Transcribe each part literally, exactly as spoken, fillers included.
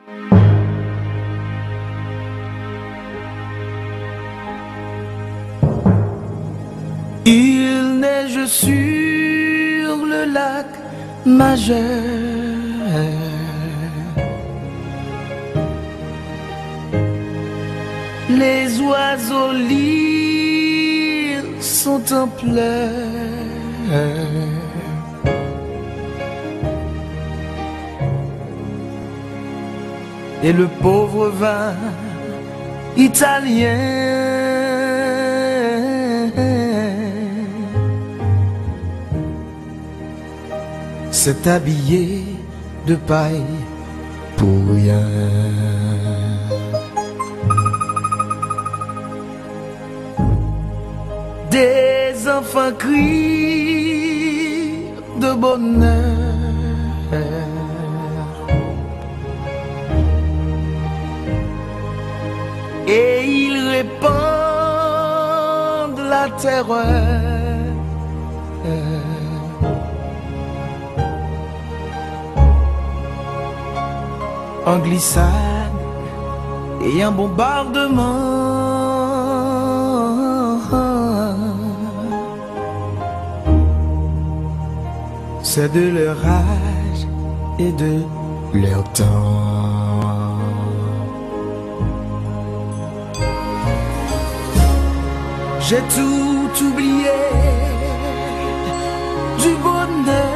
Il neige sur le lac Majeur. Les oiseaux lyres sont en pleurs. Et le pauvre vin italien s'est habillé de paille pour rien. Des enfants crient de bonheur. Et ils répandent la terreur. En glissade et en bombardement, c'est de leur âge et de leur temps. J'ai tout oublié du bonheur.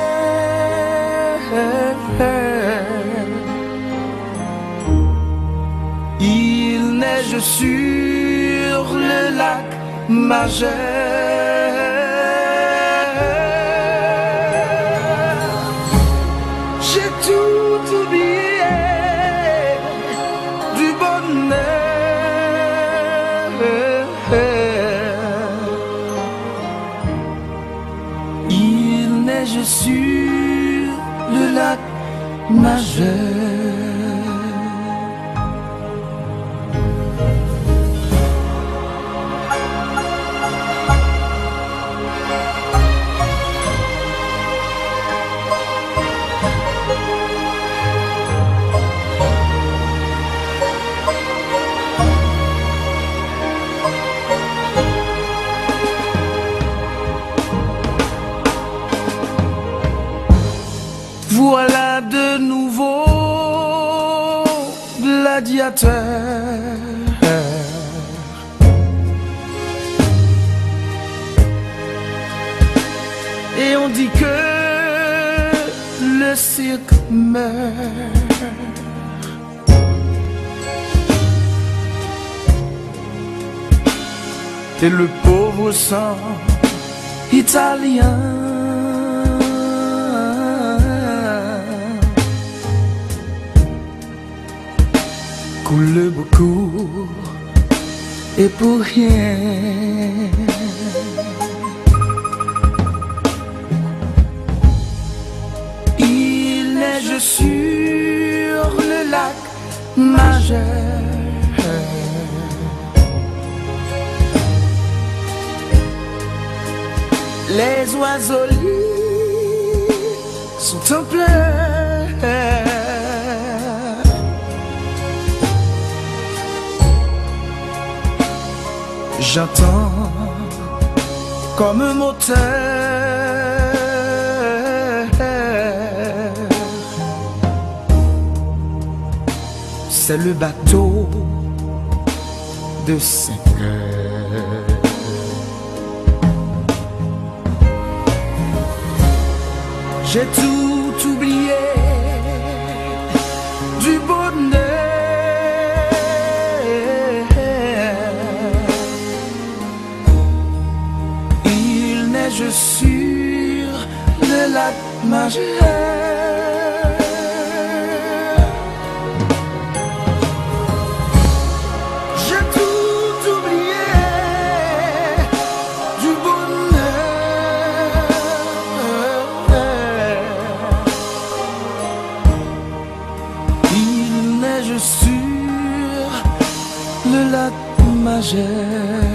Il neige sur le lac Majeur. J'ai tout oublié du bonheur. Il neige sur le lac Majeur. Voilà de nouveaux gladiateurs. Et on dit que le cirque meurt. Et le pauvre sang italien coule beaucoup et pour rien. Il neige sur le lac Majeur. Les oiseaux lyres sont en pleurs. J'entends comme un moteur. C'est le bateau de cinq heures. J'ai tout oublié du bonheur. Je sur le lac Majeur. J'ai tout oublié du bonheur. Il neige sur le lac Majeur.